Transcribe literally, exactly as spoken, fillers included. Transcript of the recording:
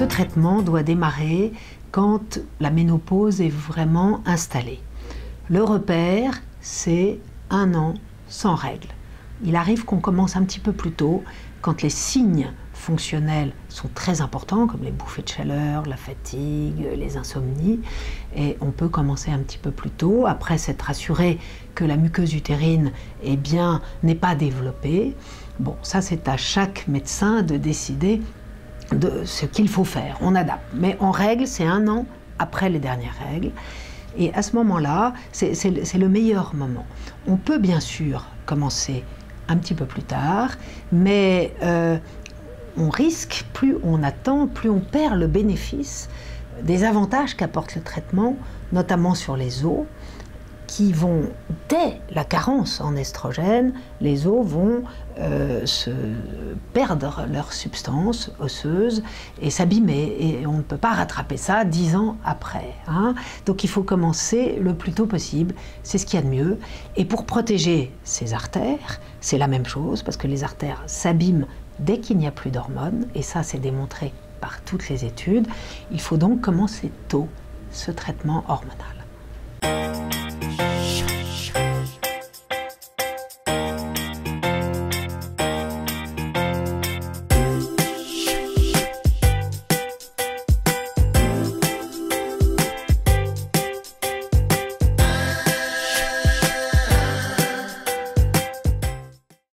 Ce traitement doit démarrer quand la ménopause est vraiment installée. Le repère, c'est un an sans règles. Il arrive qu'on commence un petit peu plus tôt, quand les signes fonctionnels sont très importants, comme les bouffées de chaleur, la fatigue, les insomnies, et on peut commencer un petit peu plus tôt, après s'être assuré que la muqueuse utérine eh bien, n'est pas développée. Bon, ça c'est à chaque médecin de décider de ce qu'il faut faire, on adapte. Mais en règle, c'est un an après les dernières règles. Et à ce moment-là, c'est le meilleur moment. On peut bien sûr commencer un petit peu plus tard, mais euh, on risque, plus on attend, plus on perd le bénéfice des avantages qu'apporte le traitement, notamment sur les os, qui vont, dès la carence en estrogène, les os vont euh, se perdre leur substance osseuse et s'abîmer. Et on ne peut pas rattraper ça dix ans après. Hein. Donc il faut commencer le plus tôt possible, c'est ce qu'il y a de mieux. Et pour protéger ces artères, c'est la même chose, parce que les artères s'abîment dès qu'il n'y a plus d'hormones, et ça c'est démontré par toutes les études. Il faut donc commencer tôt ce traitement hormonal.